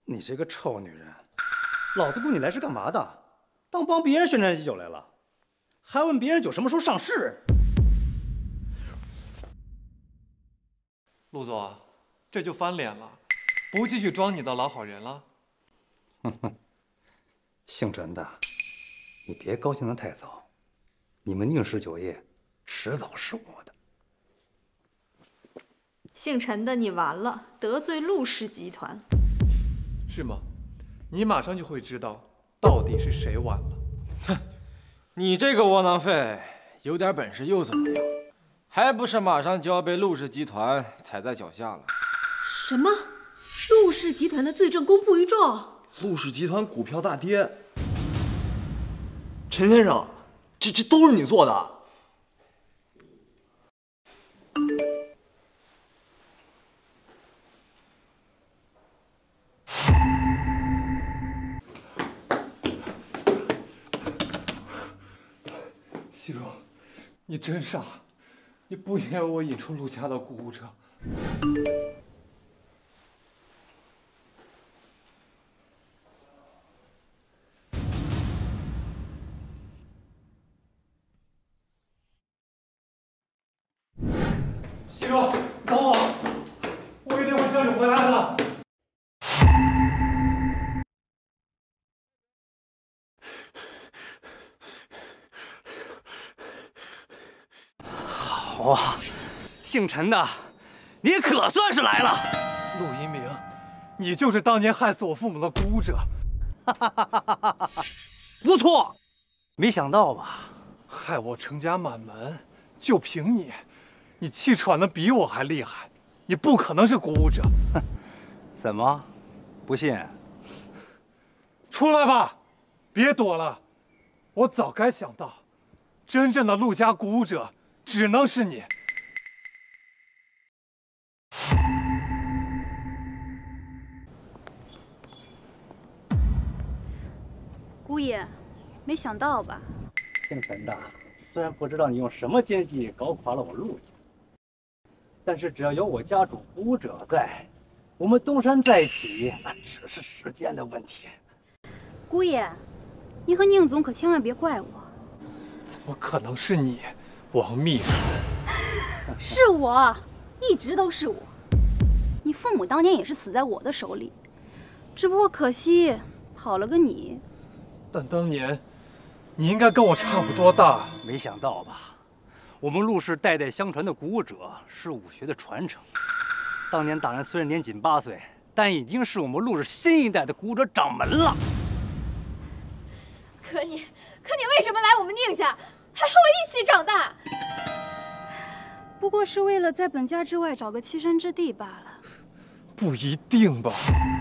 你这个臭女人，老子雇你来是干嘛的？当帮别人宣传喜酒来了？还问别人酒什么时候上市？ 陆总，这就翻脸了，不继续装你的老好人了。 哼哼，姓陈的，你别高兴得太早。你们宁氏酒业迟早是我的。 姓陈的，你完了，得罪陆氏集团。 是吗？你马上就会知道到底是谁完了。 哼，你这个窝囊废，有点本事又怎么样？还不是马上就要被陆氏集团踩在脚下了？ 什么？陆氏集团的罪证公布于众？ 陆氏集团股票大跌。陈先生，这都是你做的？ 西若，你真傻，你不应该为我引出陆家的鼓舞者。西若，等我，我一定会救你回来的。 好啊，姓陈的，你可算是来了。 陆一鸣，你就是当年害死我父母的鼓舞者。 不错，没想到吧？ 害我成家满门，就凭你，你气喘的比我还厉害，你不可能是鼓舞者。 怎么，不信？ 出来吧，别躲了。我早该想到，真正的陆家鼓舞者只能是你。 姑爷，没想到吧？ 姓陈的，虽然不知道你用什么奸计搞垮了我陆家，但是只要有我家主鼓舞者在，我们东山再起，那只是时间的问题。 姑爷，你和宁总可千万别怪我。 怎么可能是你，王秘书？ 是我，一直都是我。你父母当年也是死在我的手里，只不过可惜跑了个你。 但当年，你应该跟我差不多大。 没想到吧？我们陆氏代代相传的鼓舞者是武学的传承。当年大人虽然年仅8岁，但已经是我们陆氏新一代的鼓舞者掌门了。 可你为什么来我们宁家，还和我一起长大？ 不过是为了在本家之外找个栖身之地罢了。 不一定吧？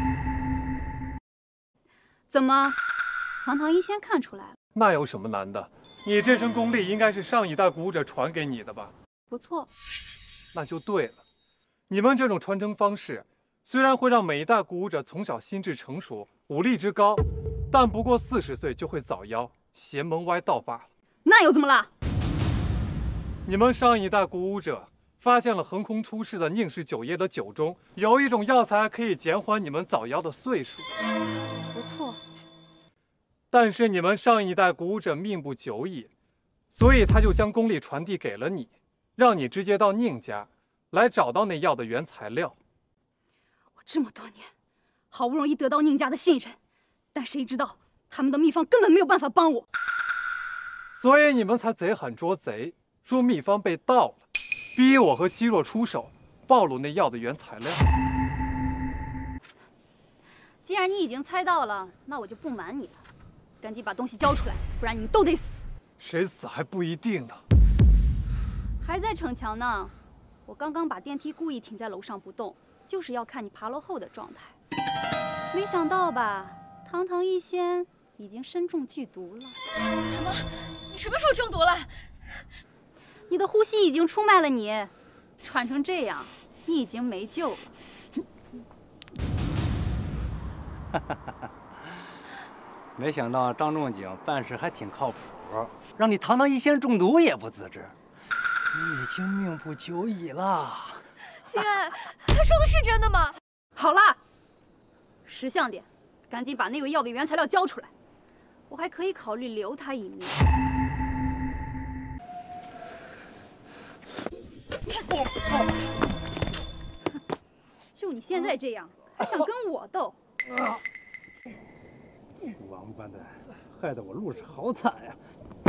怎么，堂堂一仙看出来了？ 那有什么难的？你这身功力应该是上一代鼓舞者传给你的吧？ 不错。 那就对了。你们这种传承方式，虽然会让每一代鼓舞者从小心智成熟，武力之高，但不过40岁就会早夭，邪门歪道罢了。 那又怎么了？ 你们上一代鼓舞者发现了横空出世的宁氏酒业的酒中有一种药材可以减缓你们早夭的岁数。 不错。 但是你们上一代鼓舞者命不久矣，所以他就将功力传递给了你，让你直接到宁家来找到那药的原材料。 我这么多年，好不容易得到宁家的信任，但谁知道他们的秘方根本没有办法帮我， 所以你们才贼喊捉贼，说秘方被盗了，逼我和希若出手，暴露那药的原材料。 既然你已经猜到了，那我就不瞒你了，赶紧把东西交出来，不然你们都得死。 谁死还不一定呢。 还在逞强呢。我刚刚把电梯故意停在楼上不动，就是要看你爬楼后的状态。没想到吧，堂堂一仙已经身中剧毒了。 什么？你什么时候中毒了？ 你的呼吸已经出卖了你，喘成这样，你已经没救了。 没想到张仲景办事还挺靠谱，让你堂堂一仙中毒也不自知。你已经命不久矣了。 心安，他说的是真的吗？ 好了， 识相点，赶紧把那个药的原材料交出来。我还可以考虑留他一命。就你现在这样，还想跟我斗？ 王八蛋，害得我陆氏好惨呀！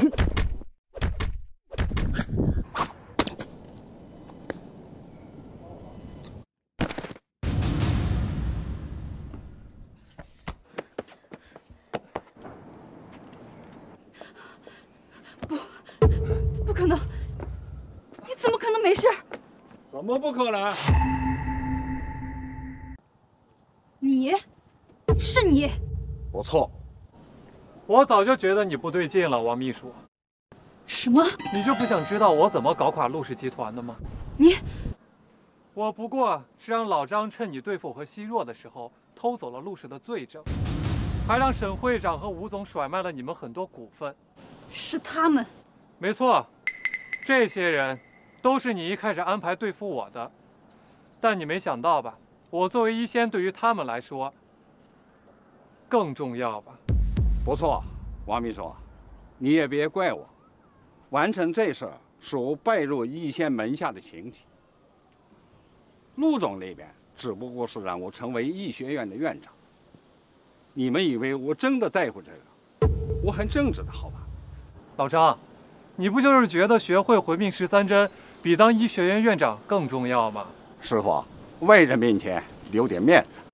不可能！你怎么可能没事？ 怎么不可能？ 你，是你！ 不错， 我早就觉得你不对劲了，王秘书。 什么？ 你就不想知道我怎么搞垮陆氏集团的吗？我不过是让老张趁你对付我和奚若的时候偷走了陆氏的罪证，还让沈会长和吴总甩卖了你们很多股份。 是他们。 没错，这些人都是你一开始安排对付我的，但你没想到吧？我作为一仙，对于他们来说更重要吧？ 不错，王秘书，你也别怪我，完成这事属拜入一仙门下的情形。陆总那边只不过是让我成为医学院的院长，你们以为我真的在乎这个？我很正直的好吧？ 老张，你不就是觉得学会回命13针比当医学院院长更重要吗？ 师傅，外人面前留点面子。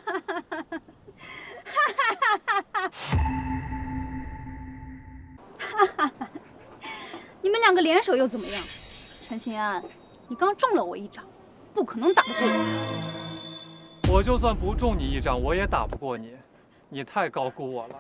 你们两个联手又怎么样？陈新安，你刚中了我一掌，不可能打得过我。 我就算不中你一掌，我也打不过你，你太高估我了。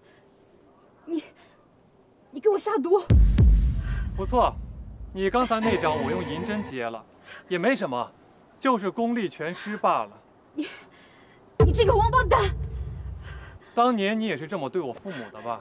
你给我下毒！ 不错，你刚才那掌我用银针接了，也没什么，就是功力全失罢了。 你这个王八蛋！ 当年你也是这么对我父母的吧？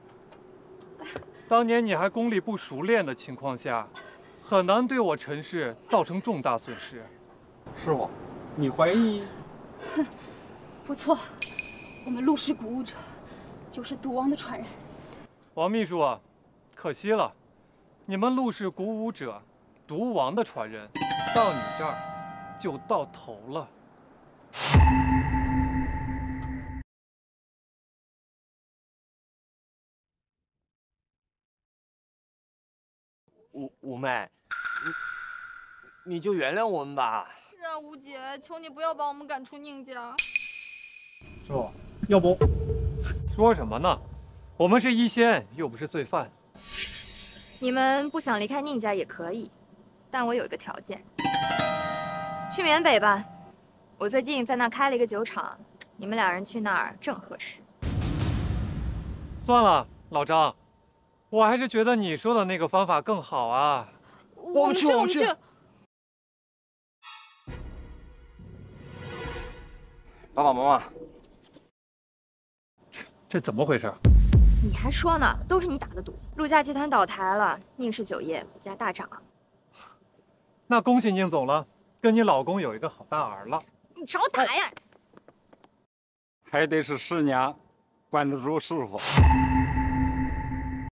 当年你还功力不熟练的情况下，很难对我陈氏造成重大损失。 师傅，你怀疑？ 不错，我们陆氏鼓舞者就是毒王的传人。 王秘书啊，可惜了，你们陆氏鼓舞者毒王的传人，到你这儿就到头了。 五妹，你就原谅我们吧。 是啊，吴姐，求你不要把我们赶出宁家。 师傅，要不说什么呢？我们是医仙，又不是罪犯。 你们不想离开宁家也可以，但我有一个条件，去缅北吧。我最近在那开了一个酒厂，你们俩人去那儿正合适。 算了，老张，我还是觉得你说的那个方法更好啊。 我们去。爸爸妈妈， 这怎么回事？ 你还说呢，都是你打的赌。陆家集团倒台了，宁氏酒业股价大涨。 那恭喜宁总了，跟你老公有一个好大儿了。 你找打呀！ 还得是师娘管得住师傅。